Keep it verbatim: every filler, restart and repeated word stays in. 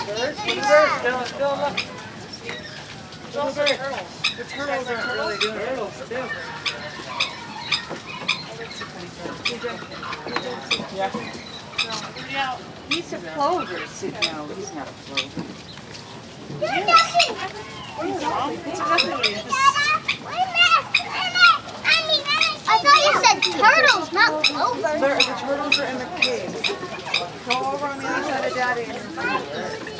Birds? The birds, still, still look. Those are turtles. The turtles aren't really doing turtles, too. Yeah. Yeah. He's a plover. No, he's not a plover. Yes. It's exactly what it is. I thought you said turtles, not clovers. The turtles are in the cave. Go over on the other side of Daddy and